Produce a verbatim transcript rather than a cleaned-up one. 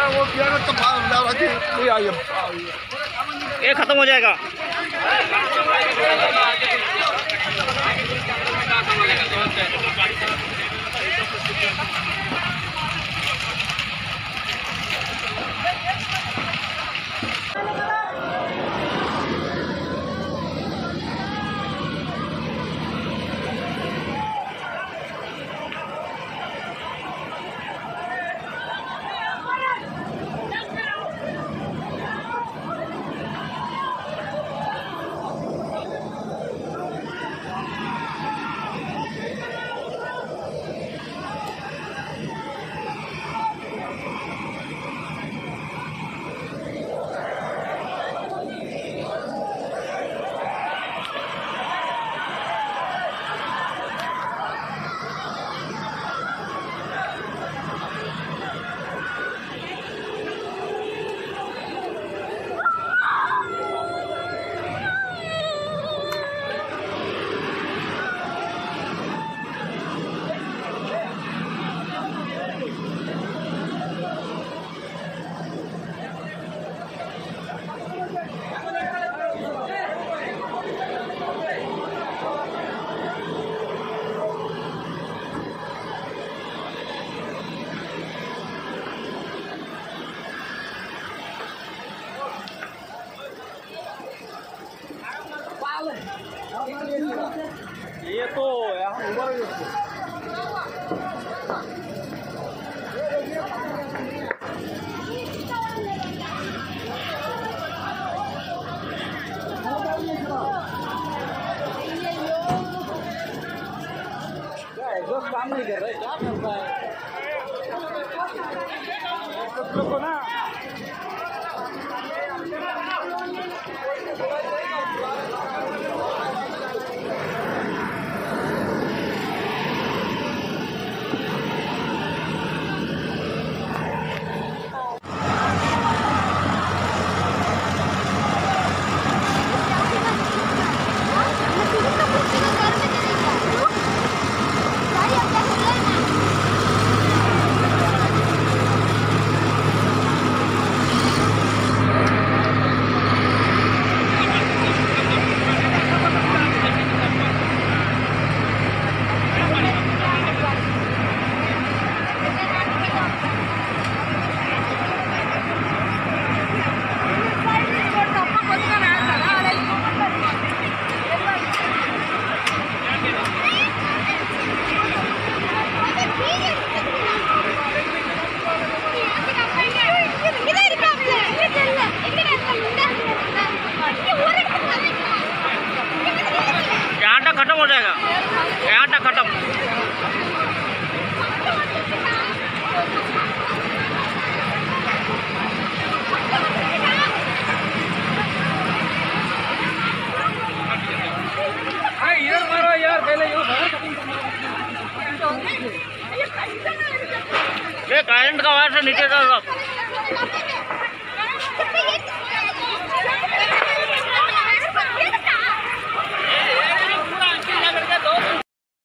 वो किया ना तो ये खत्म हो जाएगा। ये तो यहाँ उबर एग्जॉस्ट काम नहीं कर रहा है, क्या करता है कुछ लोग को ना। खत्म हो जाएगा, यहाँ तक खत्म। यार मारो यार, पहले ये करंट का वायर से नीचे का